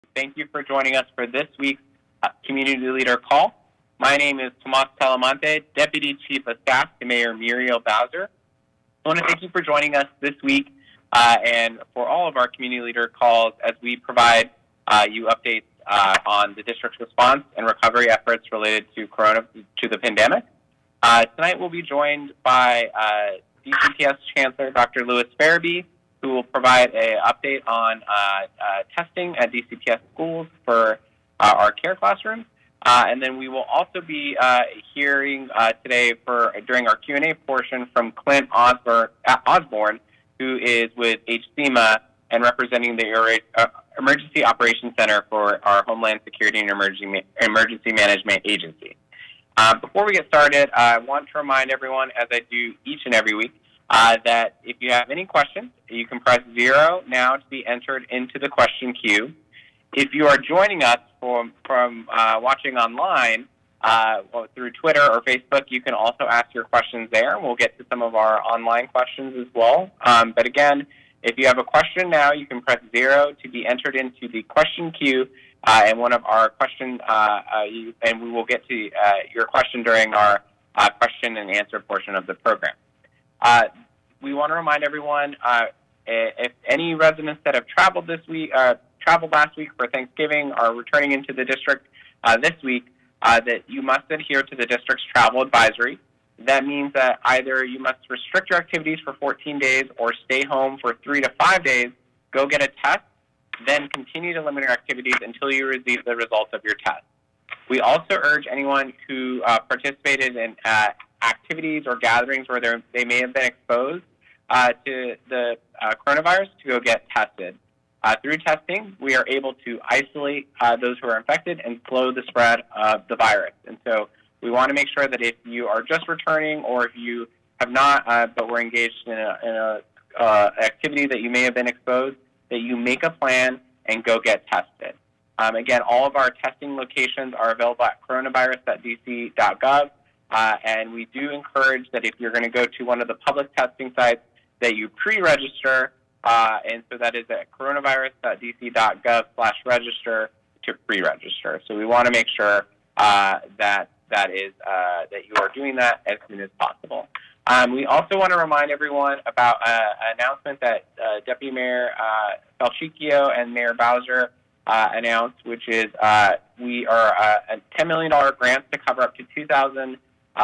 Thank you for joining us for this week's Community Leader Call. My name is Tomas Talamante, Deputy Chief of Staff to Mayor Muriel Bowser. I want to thank you for joining us this week and for all of our Community Leader Calls as we provide you updates on the district's response and recovery efforts related to the pandemic. Tonight we'll be joined by DCPS Chancellor Dr. Louis Farabee, who will provide an update on testing at DCPS schools for our care classrooms. And then we will also be hearing today during our Q&A portion from Clint Osborne, who is with HCMA and representing the Emergency Operations Center for our Homeland Security and Emergency Management Agency. Before we get started, I want to remind everyone, as I do each and every week, that if you have any questions, you can press 0 now to be entered into the question queue. If you are joining us from watching online through Twitter or Facebook, you can also ask your questions there. We'll get to some of our online questions as well. But again, if you have a question now, you can press 0 to be entered into the question queue, and one of our questions, and we will get to your question during our question and answer portion of the program. We want to remind everyone, if any residents that have traveled traveled last week for Thanksgiving are returning into the district this week, that you must adhere to the district's travel advisory. That means that either you must restrict your activities for 14 days or stay home for 3 to 5 days, go get a test, then continue to limit your activities until you receive the results of your test. We also urge anyone who participated in activities or gatherings where they may have been exposed to the coronavirus to go get tested. Through testing, we are able to isolate those who are infected and slow the spread of the virus. And so we want to make sure that if you are just returning or if you have not but were engaged in an activity that you may have been exposed, that you make a plan and go get tested. Again, all of our testing locations are available at coronavirus.dc.gov. And we do encourage that if you're going to go to one of the public testing sites, that you pre-register, and so that is at coronavirus.dc.gov/register to pre-register. So we want to make sure that you are doing that as soon as possible. We also want to remind everyone about an announcement that Deputy Mayor Falchicchio and Mayor Bowser announced, which is we are a $10 million grant to cover up to $2,000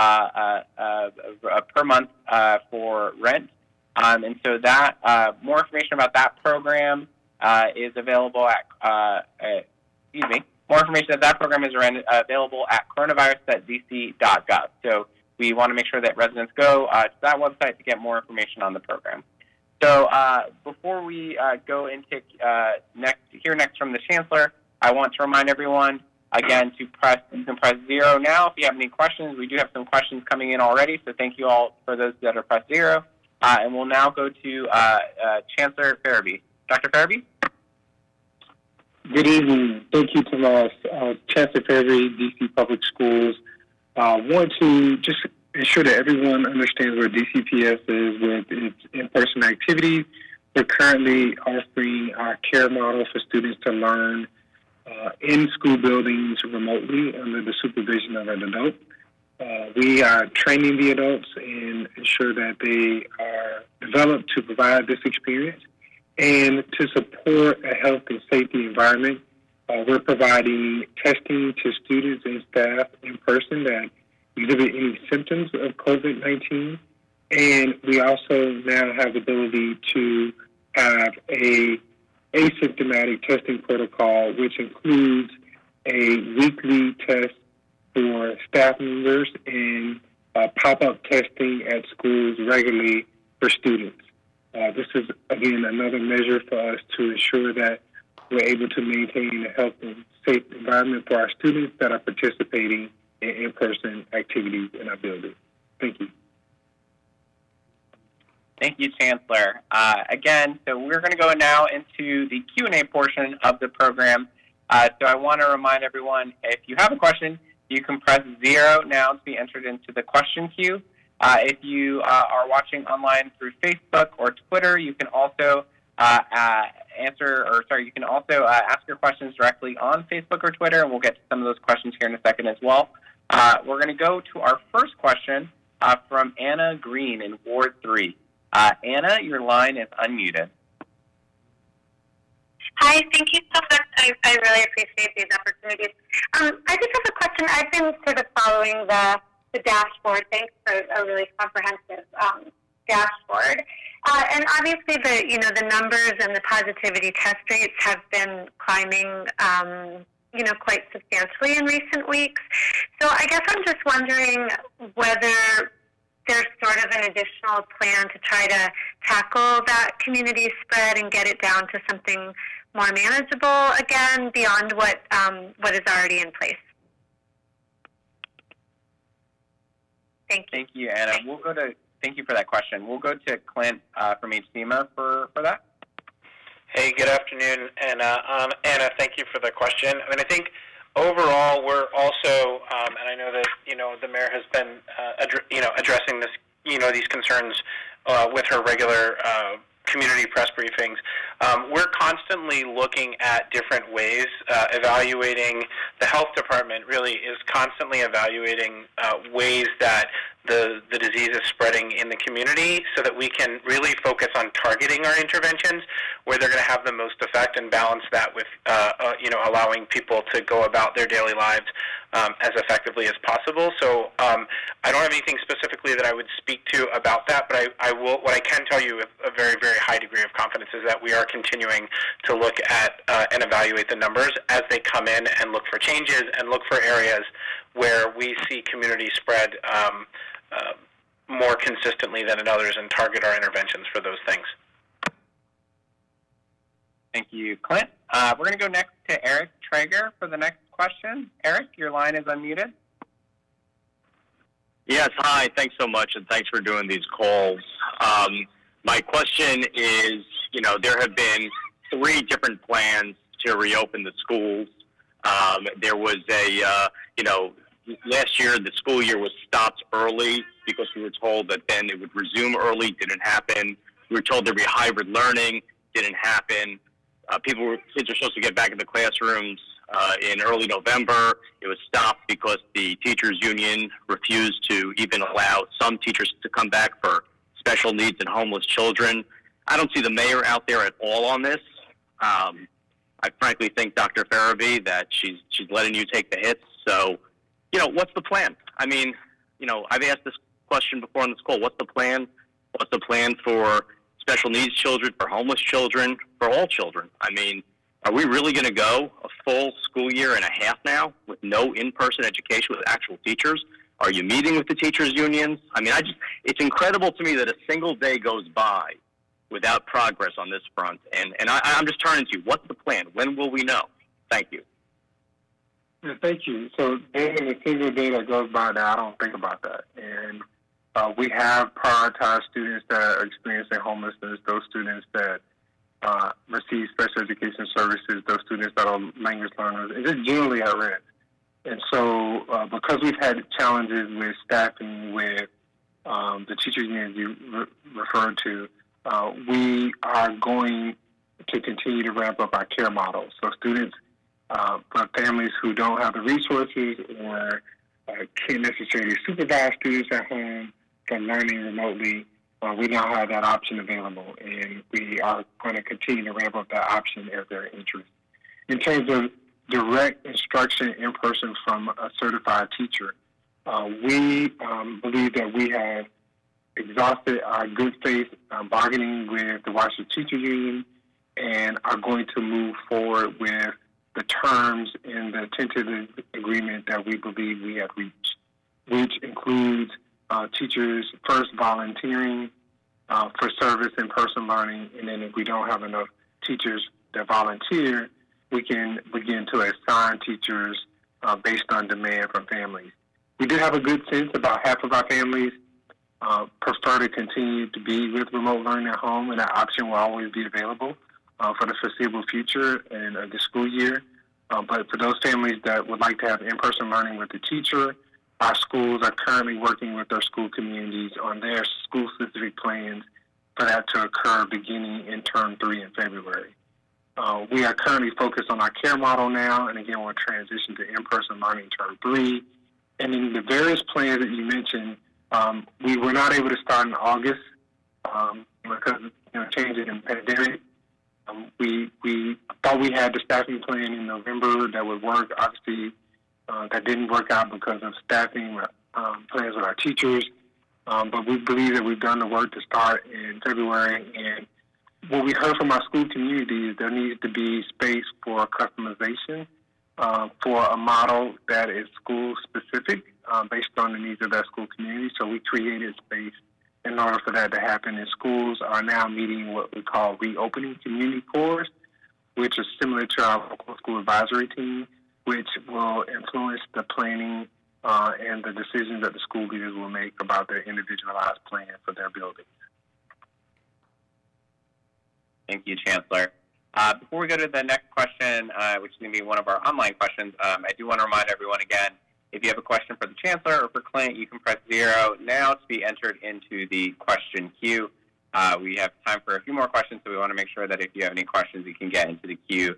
per month for rent. And so that more information about that program is available at more information about that program is available at coronavirus.dc.gov. So we want to make sure that residents go to that website to get more information on the program. So before we go into hear next from the Chancellor, I want to remind everyone again you can press 0 now if you have any questions. We do have some questions coming in already, so thank you all for those that are pressed 0. And we'll now go to Chancellor Farabee. Dr. Farabee? Good evening. Thank you, Tomas. Chancellor Farabee, DC Public Schools. Want to just ensure that everyone understands where DCPS is with its in-person activities. We're currently offering our care model for students to learn in school buildings remotely under the supervision of an adult. We are training the adults and ensure that they are developed to provide this experience. And to support a health and safety environment, we're providing testing to students and staff in person that exhibit any symptoms of COVID-19. And we also now have the ability to have a asymptomatic testing protocol, which includes a weekly test for staff members and pop-up testing at schools regularly for students. This is, again, another measure for us to ensure that we're able to maintain a health and safe environment for our students that are participating in in-person activities in our building. Thank you. Thank you, Chancellor. Again, so we're going to go now into the Q&A portion of the program. So I want to remind everyone, if you have a question, you can press 0 now to be entered into the question queue. If you are watching online through Facebook or Twitter, you can also you can also ask your questions directly on Facebook or Twitter, and we'll get to some of those questions here in a second as well. We're going to go to our first question from Anna Green in Ward 3. Anna, your line is unmuted. Hi, thank you so much. I really appreciate these opportunities. I just have a question. I've been sort of following the dashboard. Thanks for a really comprehensive dashboard. And obviously the numbers and the positivity test rates have been climbing quite substantially in recent weeks. So I guess I'm just wondering whether there's sort of an additional plan to try to tackle that community spread and get it down to something more manageable again beyond what is already in place. Thank you. Thank you, Anna. Thank you for that question. We'll go to Clint from HCMA for that. Hey, good afternoon, Anna. Anna, thank you for the question. I mean, I think overall we're also, and I know that the mayor has been addressing this, these concerns with her regular community press briefings. We're constantly looking at different ways, evaluating. The health department really is constantly evaluating ways that the disease is spreading in the community so that we can really focus on targeting our interventions where they're going to have the most effect and balance that with, allowing people to go about their daily lives as effectively as possible. So I don't have anything specifically that I would speak to about that, but I will. What I can tell you with a very, very high degree of confidence is that we are continuing to look at and evaluate the numbers as they come in and look for changes and look for areas where we see community spread more consistently than in others and target our interventions for those things. Thank you, Clint. We're going to go next to Eric Traeger for the next question. Eric, your line is unmuted. Yes, hi. Thanks so much, and thanks for doing these calls. My question is, there have been 3 different plans to reopen the schools. There was last year the school year was stopped early because we were told that then it would resume early. Didn't happen. We were told there'd be hybrid learning. Didn't happen. Kids were supposed to get back in the classrooms in early November. It was stopped because the teachers' union refused to even allow some teachers to come back for special needs and homeless children. I don't see the mayor out there at all on this. I frankly think, Dr. Farabee, that she's letting you take the hits. So, what's the plan? I mean, I've asked this question before on this call. What's the plan? What's the plan for special needs children, for homeless children, for all children? I mean, are we really going to go a full school year and a half now with no in-person education with actual teachers? Are you meeting with the teachers' unions? I mean, it's incredible to me that a single day goes by without progress on this front. And I'm just turning to you. What's the plan? When will we know? Thank you. Yeah, thank you. So, in a single day that goes by now, I don't think about that. And we have prioritized students that are experiencing homelessness, those students that receive special education services, those students that are language learners, and just generally at risk. And so, because we've had challenges with staffing with the teachers unions you referred to, we are going to continue to ramp up our care model. So students, for families who don't have the resources or can't necessarily supervise students at home from learning remotely, we now have that option available, and we are going to continue to ramp up that option as their interest. In terms of direct instruction in person from a certified teacher, we believe that we have exhausted our good faith bargaining with the Washington Teachers Union and are going to move forward with the terms in the tentative agreement that we believe we have reached, which includes teachers first volunteering for service in person learning, and then if we don't have enough teachers that volunteer, we can begin to assign teachers based on demand from families. We do have a good sense about half of our families prefer to continue to be with remote learning at home, and that option will always be available for the foreseeable future and the school year. But for those families that would like to have in-person learning with the teacher, our schools are currently working with their school communities on their school-specific plans for that to occur beginning in term 3 in February. We are currently focused on our care model now, and again, we'll transition to in-person learning term 3. And in the various plans that you mentioned, we were not able to start in August because of changes in the pandemic. We thought we had the staffing plan in November that would work. Obviously, that didn't work out because of staffing plans with our teachers. But we believe that we've done the work to start in February. And what we heard from our school community is there needs to be space for customization for a model that is school-specific based on the needs of that school community. So we created space in order for that to happen. And schools are now meeting what we call reopening community cores, which is similar to our local school advisory team, which will influence the planning and the decisions that the school leaders will make about their individualized plan for their buildings. Thank you, Chancellor. Before we go to the next question, which is going to be one of our online questions, I do want to remind everyone again, if you have a question for the Chancellor or for Clint, you can press 0 now to be entered into the question queue. We have time for a few more questions, so we want to make sure that if you have any questions, you can get into the queue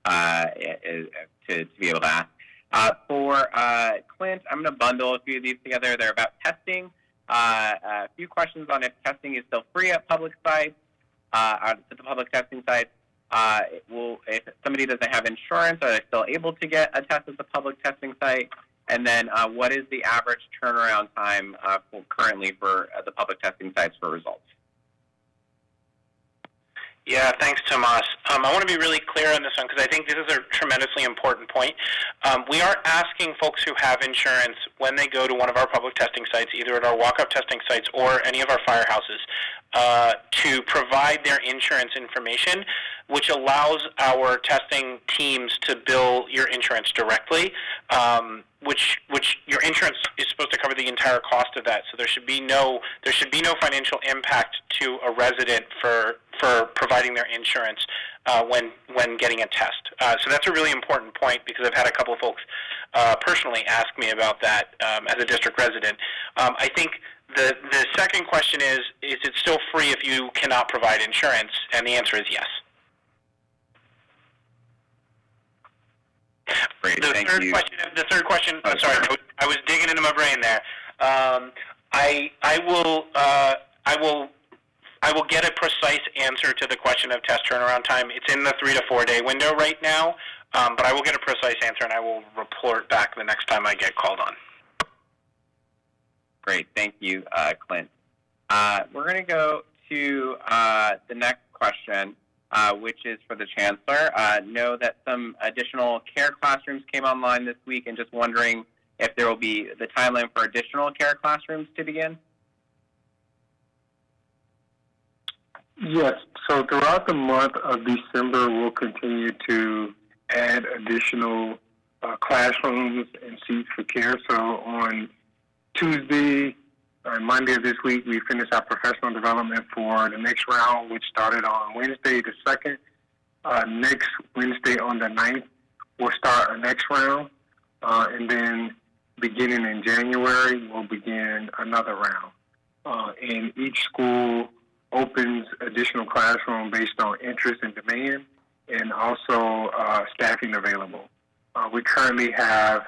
to be able to ask. For Clint, I'm going to bundle a few of these together. They're about testing. A few questions on if testing is still free at public sites, at the public testing sites. If somebody doesn't have insurance, are they still able to get a test at the public testing site? And then what is the average turnaround time currently for the public testing sites for results? Yeah, thanks, Tomas. I want to be really clear on this one because I think this is a tremendously important point. We are asking folks who have insurance when they go to one of our public testing sites, either at our walk-up testing sites or any of our firehouses, to provide their insurance information, which allows our testing teams to bill your insurance directly, which your insurance is supposed to cover the entire cost of that. So there should be no financial impact to a resident for providing their insurance when getting a test. So that's a really important point because I've had a couple of folks personally ask me about that as a district resident. I think the second question is it still free if you cannot provide insurance? And the answer is yes. Great, the third question. I'm sorry, I was digging into my brain there. I will get a precise answer to the question of test turnaround time. It's in the 3 to 4 day window right now, but I will get a precise answer and I will report back the next time I get called on. Great, thank you, Clint. We're going to go to the next question, which is for the Chancellor. Know that some additional care classrooms came online this week, and just wondering if there will be the timeline for additional care classrooms to begin. Yes, so throughout the month of December, we'll continue to add additional classrooms and seats for care. So on Tuesday and Monday of this week, we finished our professional development for the next round, which started on Wednesday the 2nd. Next Wednesday on the 9th, we'll start our next round. And then beginning in January, we'll begin another round. And each school opens additional classroom based on interest and demand, and also staffing available. We currently have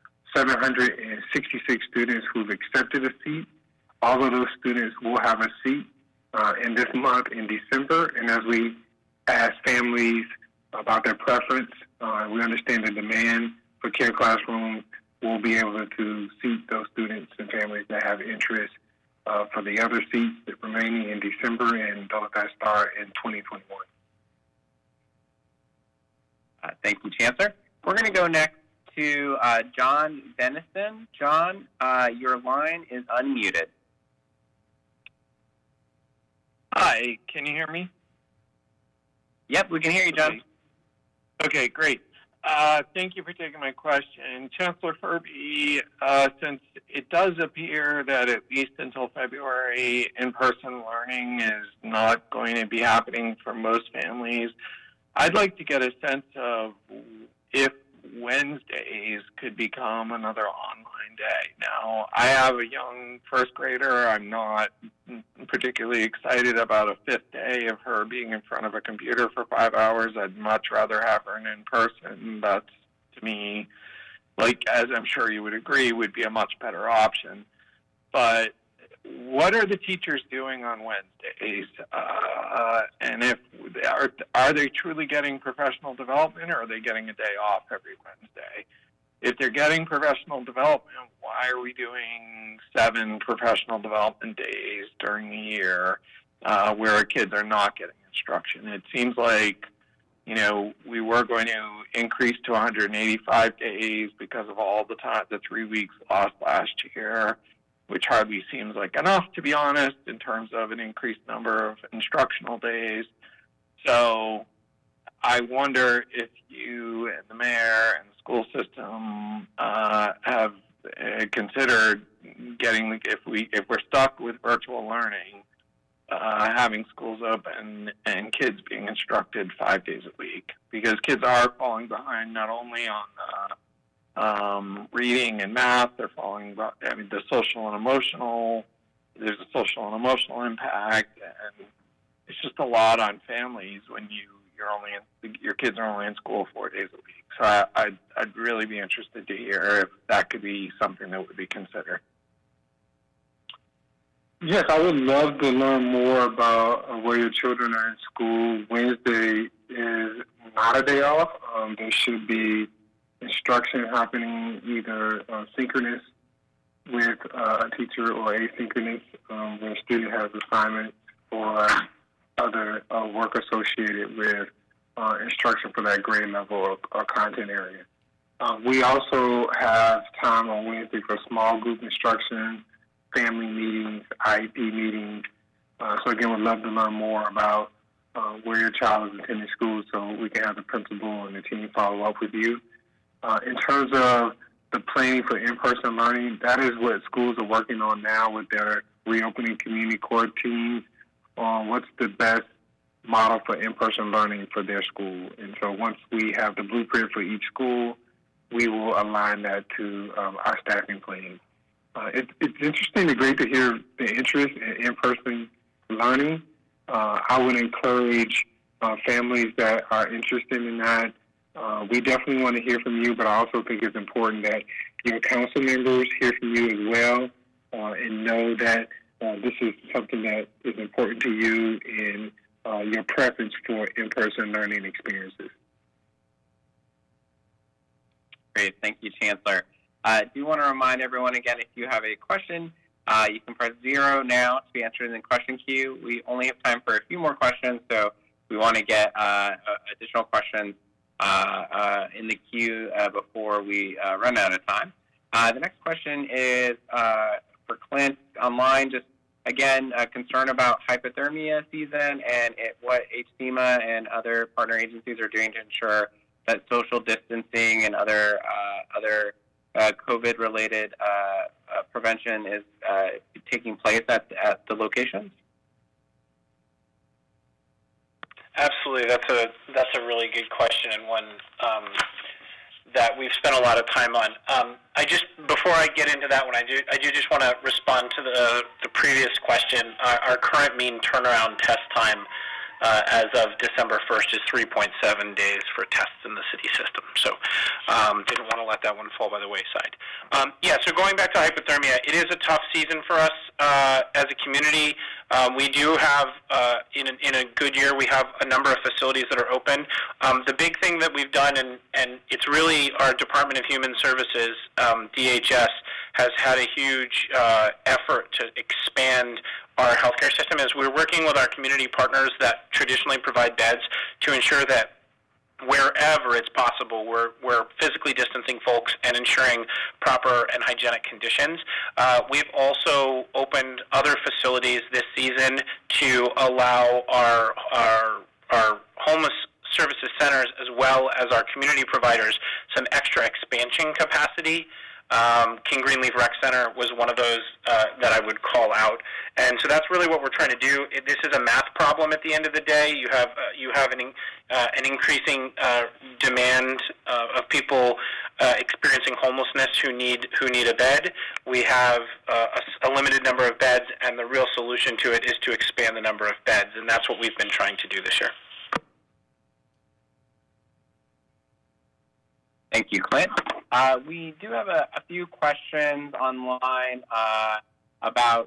766 students who've accepted a seat. All of those students will have a seat in this month in December, and as we ask families about their preference, we understand the demand for care classrooms. We'll be able to seat those students and families that have interest for the other seats that remaining in December and those that start in 2021. Thank you, Chancellor. We're going to go next to John Dennison. John, your line is unmuted. Hi, can you hear me? Yep, we can hear you, John. Okay, great. Thank you for taking my question. Chancellor Furby, since it does appear that at least until February, in-person learning is not going to be happening for most families, I'd like to get a sense of if Wednesdays could become another online day. Now, I have a young first grader. I'm not particularly excited about a fifth day of her being in front of a computer for 5 hours. I'd much rather have her in person. That's, to me, like, as I'm sure you would agree, would be a much better option. But what are the teachers doing on Wednesdays? And if are they truly getting professional development, or are they getting a day off every Wednesday? If they're getting professional development, why are we doing 7 professional development days during the year where our kids are not getting instruction? It seems like, you know, we were going to increase to 185 days because of all the 3 weeks lost last year, which hardly seems like enough, to be honest, in terms of an increased number of instructional days. So I wonder if you and the mayor and the school system have considered getting, if we're stuck with virtual learning, having schools open and kids being instructed 5 days a week, because kids are falling behind not only on reading and math, they're falling behind. I mean, there's a social and emotional impact, and it's just a lot on families when your kids are only in school 4 days a week. So I'd really be interested to hear if that could be something that would be considered. Yes, I would love to learn more about where your children are in school. Wednesday is not a day off. There should be instruction happening either synchronous with a teacher or asynchronous, where a student has assignments or other work associated with instruction for that grade level or content area. We also have time on Wednesday for small group instruction, family meetings, IEP meetings. So again, we'd love to learn more about where your child is attending school so we can have the principal and the team follow up with you. In terms of the planning for in-person learning, that is what schools are working on now with their reopening community core teams on what's the best model for in-person learning for their school. And so once we have the blueprint for each school, we will align that to our staffing plan. It's interesting and great to hear the interest in in-person learning. I would encourage families that are interested in that. We definitely want to hear from you, but I also think it's important that your council members hear from you as well and know that this is something that is important to you in your preference for in-person learning experiences. Great. Thank you, Chancellor. I do want to remind everyone again, if you have a question, you can press 0 now to be entered in the question queue. We only have time for a few more questions, so we want to get additional questions in the queue before we run out of time. The next question is for Clint online. Just again, concern about hypothermia season and what HCEMA and other partner agencies are doing to ensure that social distancing and other COVID-related prevention is taking place at the locations. Absolutely, that's a really good question, and one that we've spent a lot of time on. Before I get into that one, I do just want to respond to the previous question. Our current mean turnaround test time as of December 1st is 3.7 days for tests in the city system. So didn't want to let that one fall by the wayside. So going back to hypothermia, it is a tough season for us as a community. We do have, in a good year, we have a number of facilities that are open. The big thing that we've done, and it's really our Department of Human Services, DHS, has had a huge effort to expand our healthcare system, is we're working with our community partners that traditionally provide beds to ensure that wherever it's possible, we're physically distancing folks and ensuring proper and hygienic conditions. We've also opened other facilities this season to allow our homeless services centers as well as our community providers some extra expansion capacity. King Greenleaf Rec Center was one of those that I would call out, and so that's really what we're trying to do. This is a math problem at the end of the day. You have an increasing demand of people experiencing homelessness who need a bed. We have a limited number of beds, and the real solution to it is to expand the number of beds, and that's what we've been trying to do this year. Thank you, Clint. We do have a few questions online about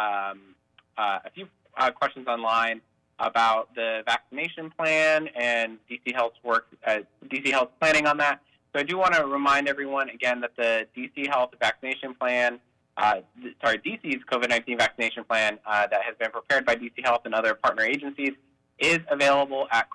the vaccination plan and DC Health's work, DC Health planning on that. So I do want to remind everyone again that the DC Health vaccination plan, DC's COVID-19 vaccination plan that has been prepared by DC Health and other partner agencies is available at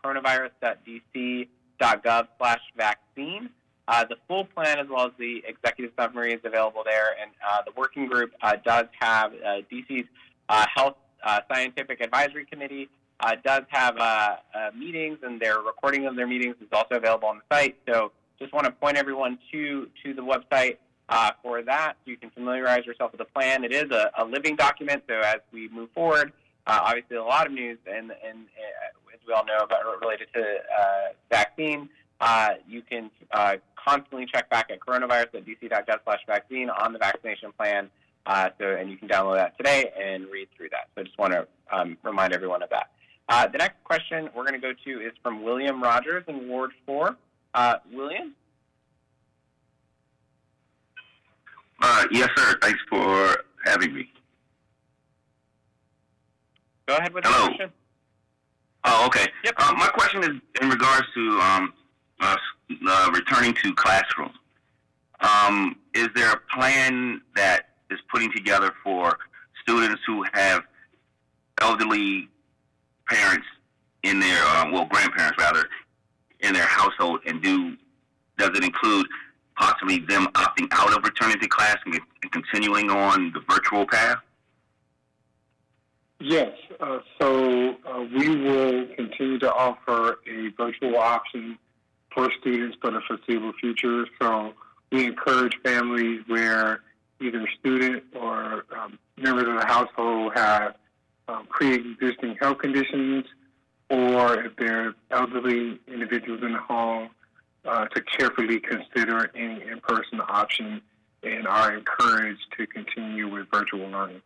coronavirus.dc.gov/vaccine. The full plan, as well as the executive summary, is available there, and the working group does have DC's Health Scientific Advisory Committee does have meetings, and their recording of their meetings is also available on the site. So just want to point everyone to the website for that, so you can familiarize yourself with the plan. It is a living document, so as we move forward, obviously a lot of news, and as we all know, related to vaccine. You can constantly check back at coronavirus.dc.gov/vaccine on the vaccination plan, and you can download that today and read through that. So I just want to remind everyone of that. The next question we're going to go to is from William Rogers in Ward 4. William? Yes, sir. Thanks for having me. Go ahead with the question. Oh, okay. Yep. My question is in regards to returning to classroom. Is there a plan that is putting together for students who have elderly parents in their, grandparents rather, in their household, and does it include possibly them opting out of returning to class and continuing on the virtual path? Yes. So we will continue to offer a virtual option for students for the foreseeable future. So we encourage families where either a student or members of the household have pre-existing health conditions, or if they're elderly individuals in the home, to carefully consider any in-person option and are encouraged to continue with virtual learning.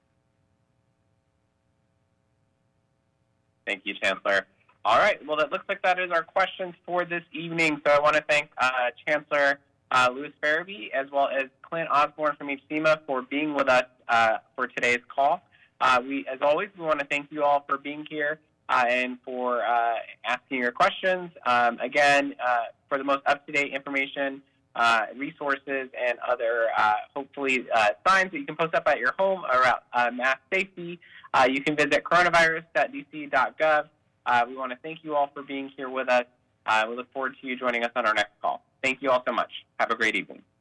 Thank you, Chancellor. All right. Well, it looks like that is our questions for this evening. So I want to thank Chancellor Louis Farabee, as well as Clint Osborne from HCMA, for being with us for today's call. As always, we want to thank you all for being here and for asking your questions. Again, for the most up-to-date information, resources, and other, hopefully, signs that you can post up at your home around mask safety, you can visit coronavirus.dc.gov. We want to thank you all for being here with us. We look forward to you joining us on our next call. Thank you all so much. Have a great evening.